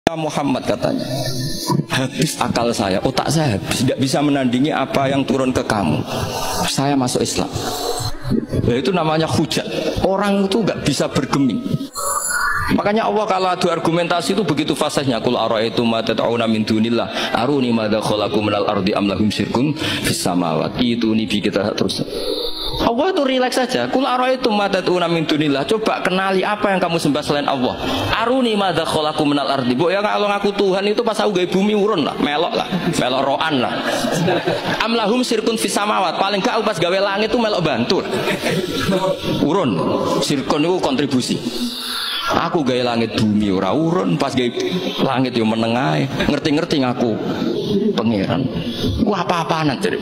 Muhammad katanya, habis akal saya, otak saya habis, tidak bisa menandingi apa yang turun ke kamu. Saya masuk Islam. Nah, itu namanya hujat. Orang itu nggak bisa bergeming. Makanya Allah kalau adu argumentasi itu begitu fasihnya. Qul ara'aytum ma tad'una min dunillah aruni madza khalaqu minal ardi am lahum syirkun fis samawati. Itu nih kita terus. Allah itu rileks saja. Qul ara'aytum ma tad'una min dunillah. Coba kenali apa yang kamu sembah selain Allah. Aruni madza khalaqu minal ardi. Mbok ya kalau ngaku Tuhan itu pas aku gawe bumi urun lah, melok roan lah. Am lahum syirkun fis samawat. Paling gak pas gawe langit itu melok bantu. Urun. Syirkun itu kontribusi. Aku gaya langit bumi ora urun, pas gaya langit yo menengae, ngerti-ngerti ngaku pangeran. Wah apa-apaan jadi.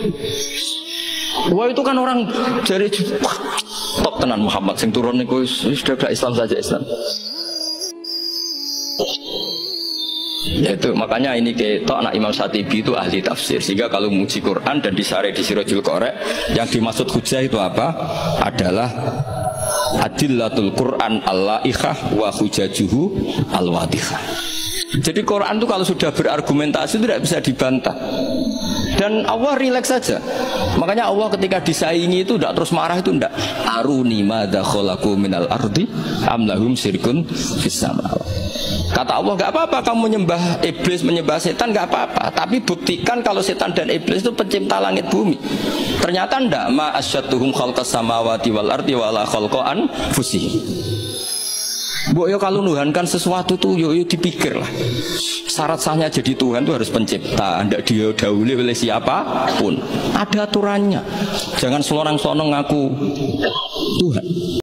Wah itu kan orang dari top tenan Muhammad sing turun niku sudah Islam saja Islam. Ya itu makanya ini ketok anak Imam Syatibi itu ahli tafsir, sehingga kalau muji Quran dan disare di Sirajul Qorek yang dimaksud hujah itu apa? Adalah adillatul Quran al-la'ikhah wa hujajuhu al-wadihah. Jadi Quran itu kalau sudah berargumentasi tidak bisa dibantah. Dan Allah rileks saja. Makanya Allah ketika disaingi itu tidak terus marah, itu tidak. Aruni madza khalaqu minal ardi am lahum syirkun fis samawati. Kata Allah, gak apa-apa kamu menyembah iblis, menyembah setan, gak apa-apa. Tapi buktikan kalau setan dan iblis itu pencipta langit bumi. Ternyata ndak, ma asyadduhum khalqas samawati wal ardi wala khalqa anfusihim. Mbok yo kalau nuhankan sesuatu tuh yo dipikir lah. Syarat sahnya jadi Tuhan itu harus pencipta, ndak dia dahulu oleh siapapun. Ada aturannya. Jangan selorang-selorong ngaku Tuhan.